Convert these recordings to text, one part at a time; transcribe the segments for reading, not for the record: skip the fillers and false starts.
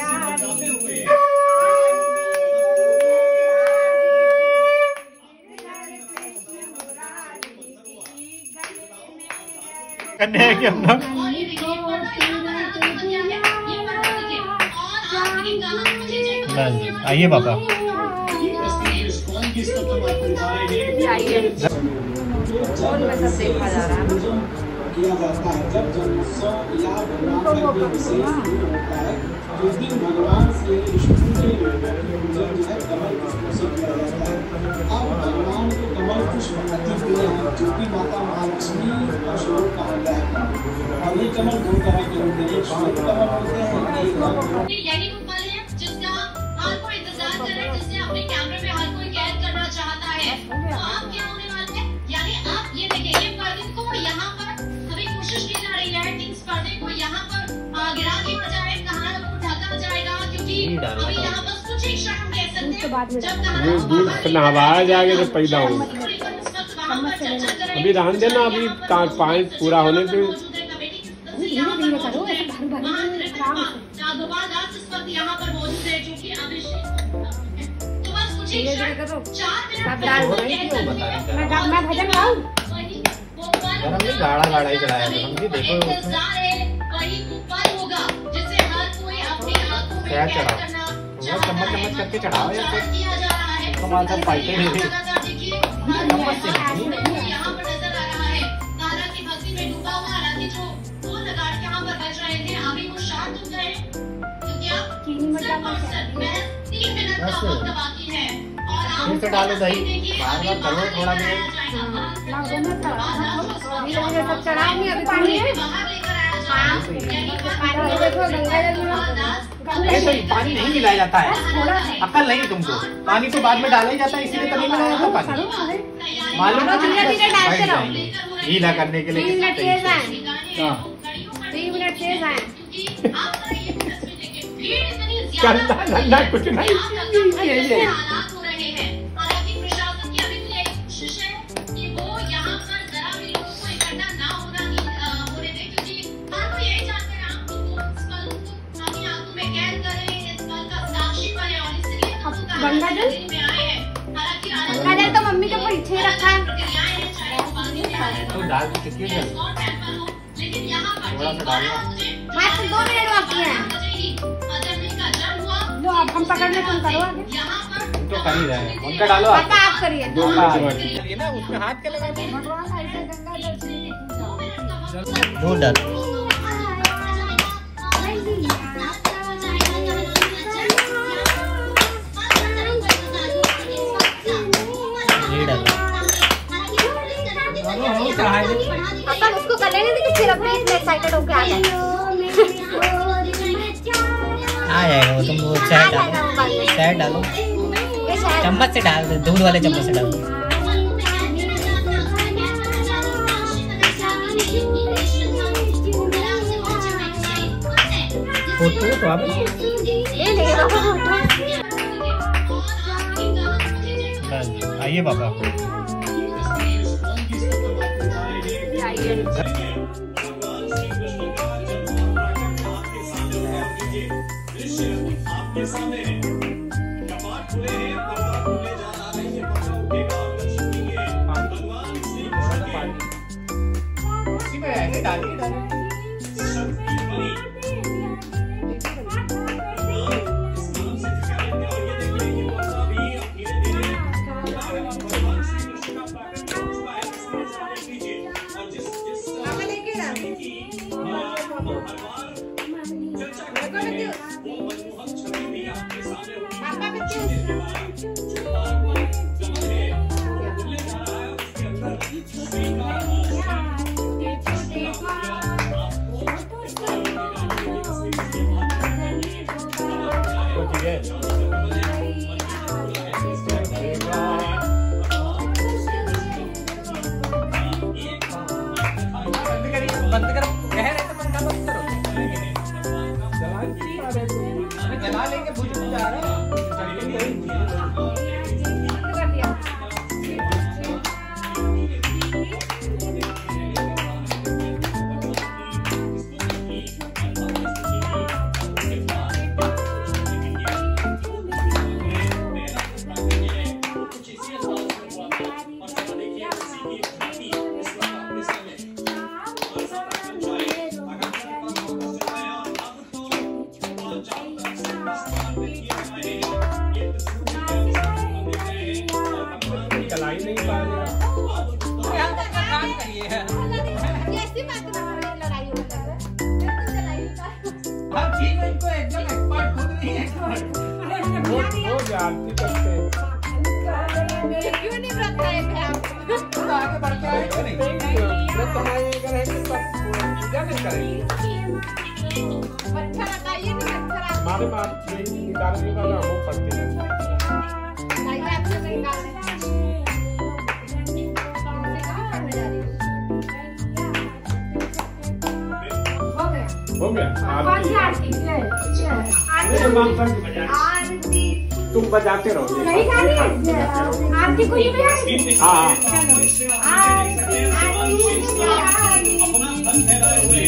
करने हैं कि हम लोग आइए पापा। फोन में सब देखा जा रहा है किया जाता है। जब जन्मोत्सव या भगवान का अभिषेक शुरू होता है उस दिन भगवान से विष्णु के पूजन जो है कमल पुष्पों से किया जाता है। अब भगवान को कमल पुष्प अति प्रिय है, जो कि माता महालक्ष्मी का स्वरूप कहा गया है। और ये कमल दो तरह के होते हैं, एक श्वेत कमल होते हैं, एक यही वो पल है जिसका हर कोई इंतजार कर रहा है, जिससे अपने कैमरे में हर कोई कैद करना चाहता है। तो आप क्या होने वाले हैं, यानी आप ये देखिए ये पर्दे को यहाँ पर अभी कोशिश की जा रही है कि इस पर्दे को यहाँ पर गिरा दिया जाए, कहानी को ढका जाएगा, क्योंकि अभी यहाँ बस कुछ ही क्षण हम कह सकते हैं जब कहानी नहवाया जाएगा जब पैदा हो। अभी रहने देना, अभी पानी पूरा होने पे यहाँ पर मौजूद है, जो कि अभिषेक। तो बस कुछ ही क्षण 4 मिनट मैं भजन गाऊं। गाड़ा गाड़ा ही चलाया था हमने, देखो वही ऊपर होगा जिससे हर कोई अपनी आंखों में कैद करना चम्मच चम्मच करके चढ़ाओ यार, किया जा रहा है। हमारा पाइटे नहीं देखिए यहाँ पर नजर आ रहा है तारा की भक्ति में डूबा हुआ हालांकि जो दो नगाड़े यहाँ पर बज रहे थे अभी वो शांत हो गए, क्योंकि अब सिर्फ और सिर्फ महज 3 मिनट का वक्त बाकी है। और आप फिर से डालो दही, बार बार करो थोड़ा देर। सब चढ़ाऊंगी अभी पानी है। ऐसे ही पानी नहीं मिलाया जाता है, अकल नहीं तुमको। पानी तो बाद में डाला ही जाता है, इसीलिए तो नहीं मिलाया जाता पानी, मालूम ना। गीला करने के लिए 3 मिनट शेष है, 3 मिनट शेष है। ठंडा कुछ नहीं। गंगाजल तो मम्मी के पीछे रखा है। तो डाल के कितनी देर? थोड़ा सा डालना। मात्र 2 मिनट बाकी है। जो अब हम पकड़ने तुम करो आगे। तो कर ही रहे हैं, उनका डालो आप करिए। दो ना उसमें हाथ के लगा दो डाल। अपन उसको कर लेने दे, फिर अपने इतने एक्साइटेड होके आ जाएगा वो तुम वो चाय डालो, चम्मच से डाल दे, दूध वाले चम्मच से डाल दो। फोटो तो आप आइए पापा। आपके सामने कपाट खुले हैं, पर्दा खुले जा रहा है, ये पर्दा उठेगा लक्ष्मी के भगवान श्री कृष्ण के इसी में ऐसे डालिए शक्ति बनी इस नाम से पुकारेंगे। और ये देखिए ये पर्दा भी अब धीरे-धीरे भगवान श्री कृष्ण का प्राकट्य हो चुका है। इसमें जाने दीजिए और जिस की भगवान चर्चा करते हैं वो मनमोहक छवि भी आपके सामने होगी। उसके अंदर की एक नीति इस वक्त अपने सामने और सब समझाए आकांक्षा का मौका मिलाया और अब तो चारों तरफ से विस्तार में किया जाए ये तस्वीर देख रहे हैं और भगवान की चलाई नहीं पा रहे काम करिए कैसी बात कर रहे हैं, लड़ाई हो रही है मैं तो चलाई नहीं पा हम ठीक है, इनको एकदम एक्सपर्ट खुद नहीं एक्सपर्ट वो जानती करते हैं क्यों नहीं रखता है मैं थोड़ा आगे बढ़ के आएगा नहीं तुम्हारे अगर है तो सब पूजा नहीं करेंगे अच्छा लगाइए नहीं अच्छा हमारे पास निकालने वाला वो पड़ते हैं लगाइए आपसे नहीं निकालने हो गया आरती तुम बजाते रहो नहीं गानी है आरती को ही बजा हाँ अपना धन फैलाए हुए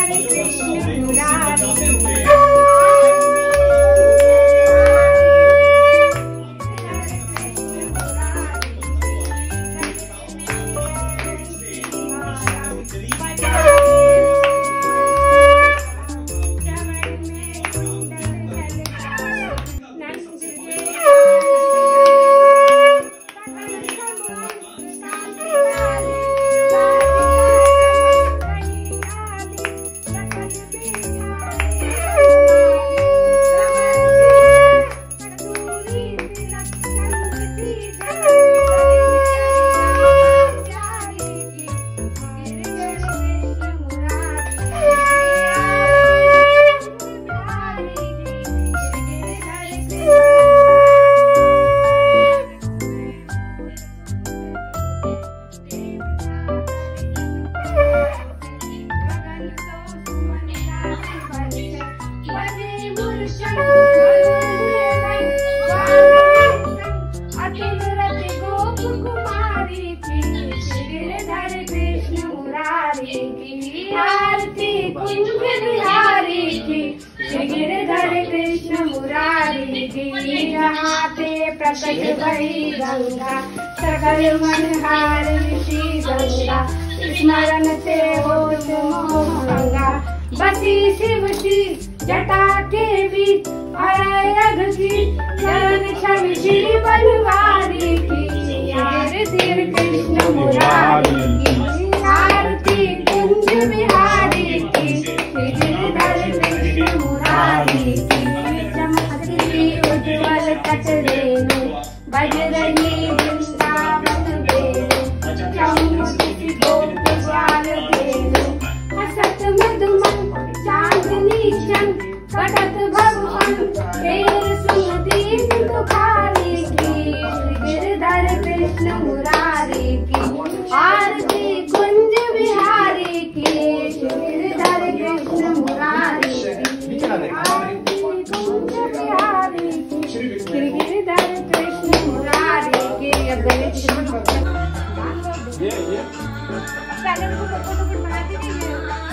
प्रकट भई गंगा सकल मन हार ऋषि गंगा स्मरण से हो गंगा बसी शिव की जटा के बीच अरग की चरण छवि श्री बनवारी की धीर कृष्ण मुरारी की आरती कुंज बिहारी की गिरधर कृष्ण मुरारी की चमकती उज्ज्वल तट रेणु बज रही वृंदावन वेणु चमकती गोप ग्वाल धेनु हसत मधुमन चांदनी शन कटक भगवान तेर सुदीन दुखारी की गिरधर कृष्ण मुरारी की आरती कुंज बिहारी की गिरधर कृष्ण मुरारी की आरती कुंज बिहारी की गिरधर कृष्ण मुरारी की पहले उनको फोटो बनाती नहीं